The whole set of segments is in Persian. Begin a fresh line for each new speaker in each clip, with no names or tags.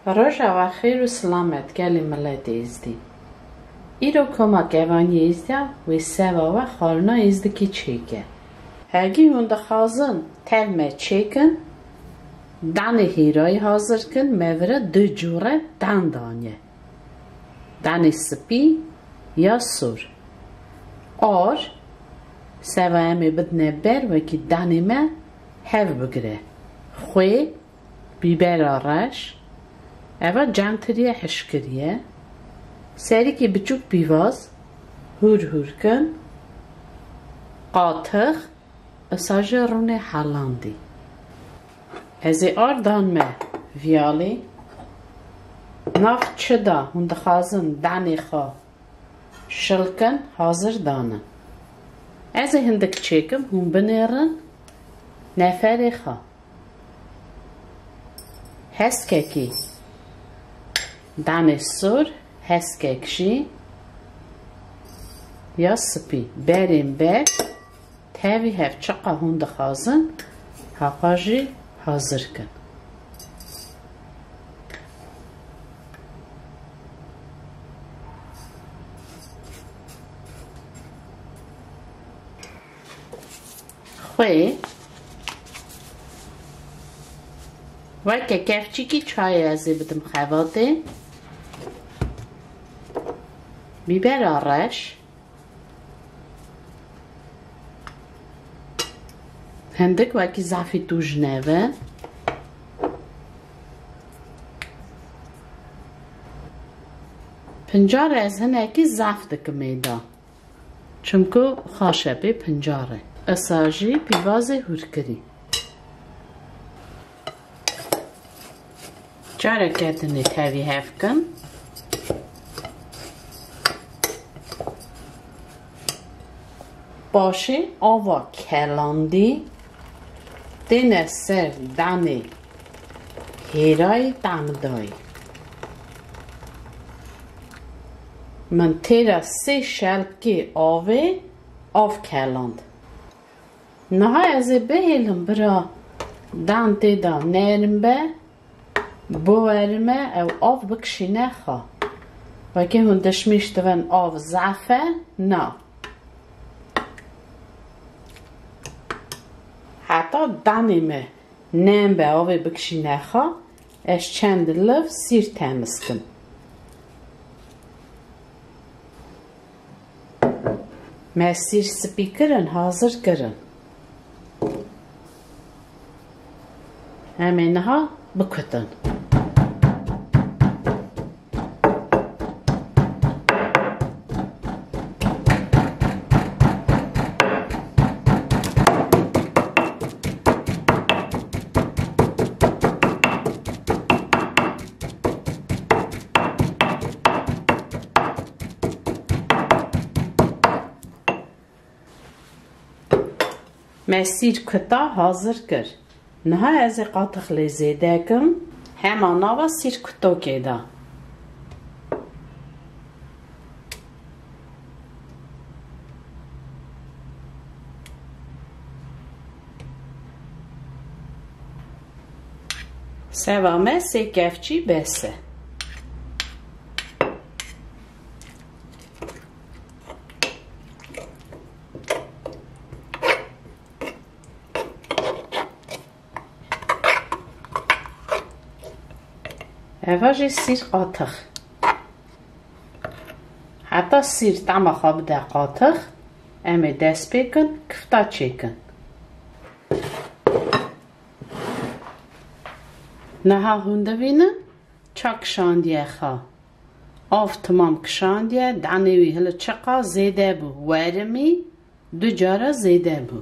Roja خیر و سلامت گلی ملت ازدی. ایرو کما گوانی ازده و سوا و خارنا ازده کی چیکه. هرگی هنده خازن تلمه چیکن دانه هیرای حاضر کن موره دو جوره دان دانیه. دانه سپی یا سور. اور سوا امی بدنه بر وکی دانه ما هف بگره. خوی بیبر آرش اول جانتریه حشکریه سری که بچوک بیواز هور کن قاطخ اساجه رونه حالاندی ازی آردان ما ویالی نافت چدا هند خازن دانی خوا شلکن حاضر دانه ازی هندک چیکم هم بنیرن نفری خوا هسککی دانه سور هسککشی یا سپی بریم بر تاوی هف چقا هند خازن حقاجی حاضر کن خوی وقتی کفچی کی چای ازی بدم خواته بیبر آرش هندک وقتی زعفی توش نوه پنجاره از هنکی زعف دکمیده چونکو خاشبه پنجاره اساجی پیوازه هورکری جاره کردنی تاوی هف کن باشه آوا کلاندی دینه سر دانه هیرای دامدای من تیرا سه شلکی آف کلاند نه از بهلم برا دان تیدا نرم به بورمه او آف بکشینه خواه و که هندش میشتون آف زعفه نه حتی دانیمه نم به آف بکشینه خواه اش چند لف سیر تمز کن ما سیر سپی کرن حاضر کرن همینه ها بکتن مسیر کتا حاضر کر نه از قاطخ لیزیده کم همان آوا سیر کتا که دا سوامه سی کفچی بسه اواجی سیر قاطخ حتی سیر تمام خواب ده قاطخ امی دست بکن کفتا چیکن نه هونده بینه چا کشاندیه خواه آف تمام کشاندیه دانوی هل چقا زیده بو ورمی دو جارا زیده بو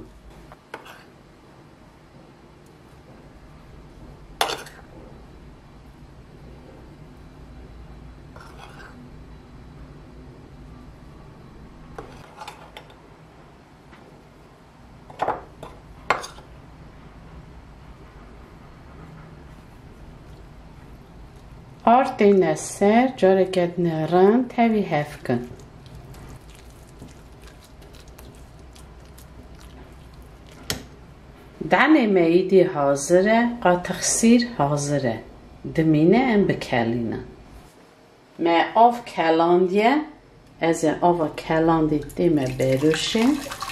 آرتین سر جاره کدنه رن تاوی هف کن دانه میدی حاضره قاطخ سیر حاضره دمینه ام بکلینه ما آف کلاندیه از آف کلاندی دیمه بروشیم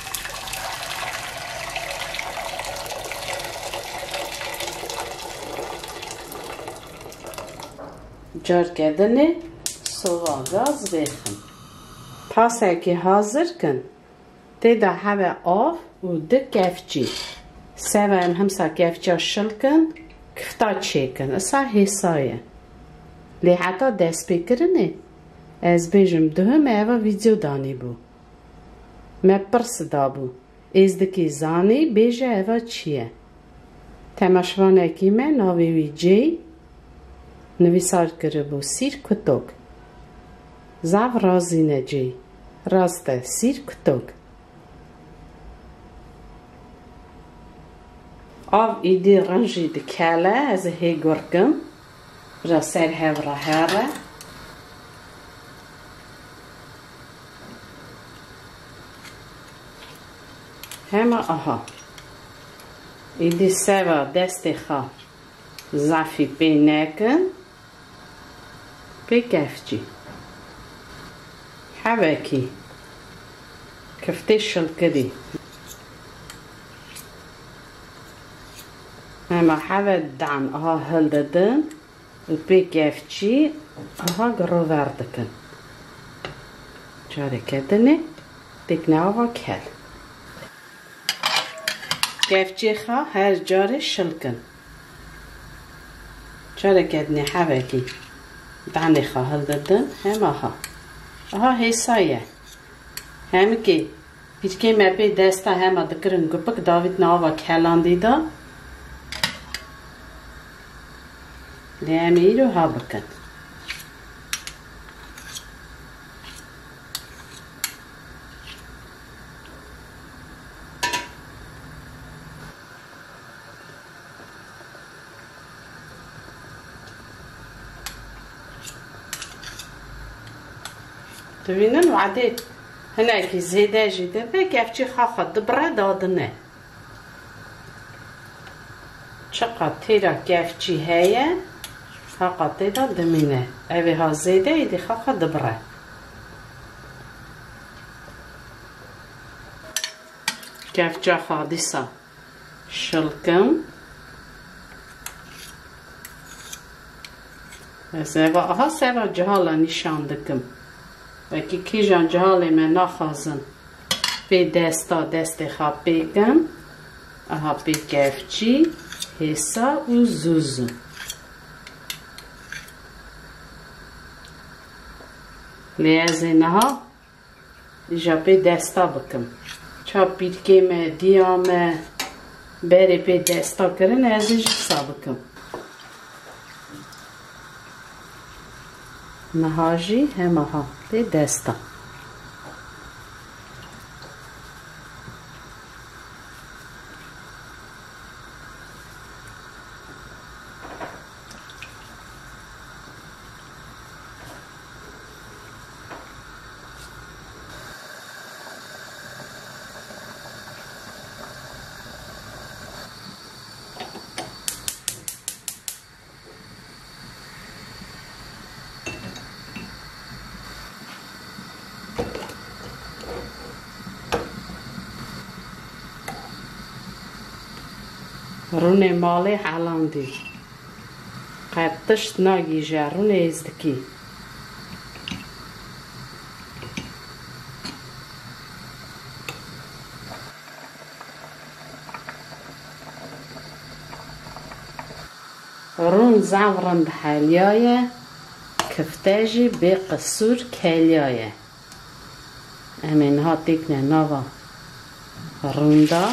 جار کردنه سوا گاز بخن پس اگه حاضر کن دیده همه آف و ده گفچی سوا همسا گفچا شل کن کفتا چه کن اصا حسایه لی حتی دست بکرنه از بیجم دوهم ایوه ویدیو دانی بو ما پرس دا بو از دکی زانی بیجه ایوه چیه تماشوانه که من ناوی وی جی نویسار کرده بو سیر کتوک زاو رازی نجی راسته سیر کتوک آف ایدی رنجی دکاله از هی گرگم را سر هفره هره همه آها ایدی سوا دستی خواه زفی پی نکن پی گفچی حوکی کفته شل کدی اما حوه دان آها هل دادن و پی گفچی آها گرو وردکن جاره کدنه دیگنه آوا کل گفچی خواه هر جاره شل کن جاره کدنه حوکی دانی خواه هل دادن هم آها حسایه همه که پیچکه مپی دسته همه دکرن گپک داوید ناوا کلاندی دا لیمه ای رو ها بکن تبینن وعده هناك زيدا جدا بكيفشي خاخد دبرة دادنه چقدر تیرا كيفشي هيا خاخد تيدا دمينه اوه ها زيدا يدي خاخد دبرة كيفشا خادسة شلكم ها سوا جهالا نشان دکم وکی کی جان جهالی من نخوازن پی دست خواب بگم اها پی گفچی حسا و زوزو لیازه نها جا پی دستا بکم چا پیرکه میں دیام بری پی دستا کرن ازی جسا بکم نهاجی همه ها به دستا رونه مالی حالاندی قطشت ناگیجه رونه ازدکی رون زورند حالیای کفتاجی به قصور کلیای امین ها تکنه نوا روندا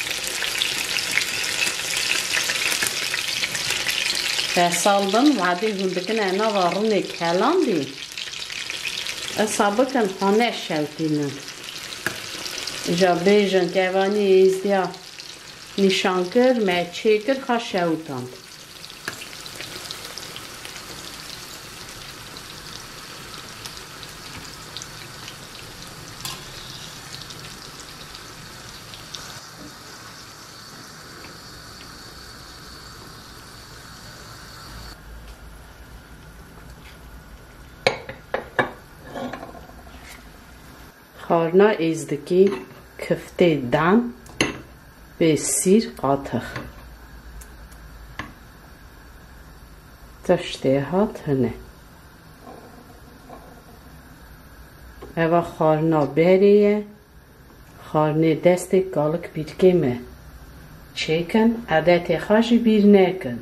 فصلدن وعدی هندکن انا وارونه کلاندی اصابه کن خانه شلتینن جا بیجن که وانی ایزدیا نشان کر مچه کر خواه شوتاند خارنا ازدکی کفته دان به سیر قاطخ تشته هات هنه اوا خارنا بریه خارنه دست گالک بیرکیمه چیکن عدت خاشی بیر نکن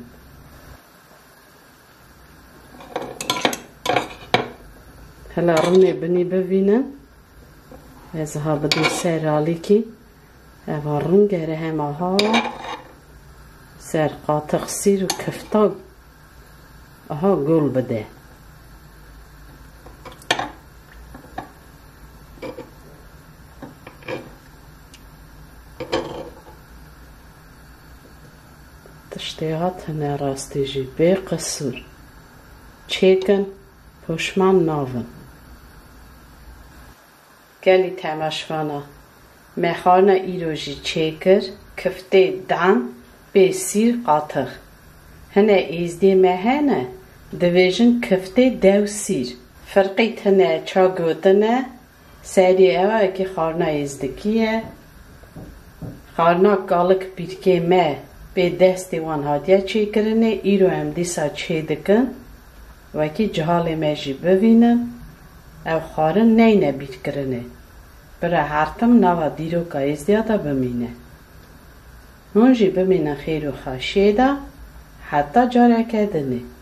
هلا رونه بنی ببینن از ها بدون سرالی کی اوا رون گره همه ها سر قاطق سیر و کفتا ها گل بده تشتیهات هنه راستی جی به قصور چیکن پشمان ناون گلی تماشوانا مخارنا ایروژی چیکر کفته دان به سیر قاطق هنه ایزدی مهنه دویژن کفته دو سیر فرقیت هنه چا گوتنه سری اوه اکی خارنا ایزدکیه خارنا گالک بیرکه مه به دستی وان هادیا چی کرنه ایرو هم دیسا چی دکن وکی جهال میجی ببینن او خارن نینه بیت کرنه برای هرتم نوا دیرو که ازدیادا بمینه هونجی بمینه خیر و خاشیده حتی جاره کدنه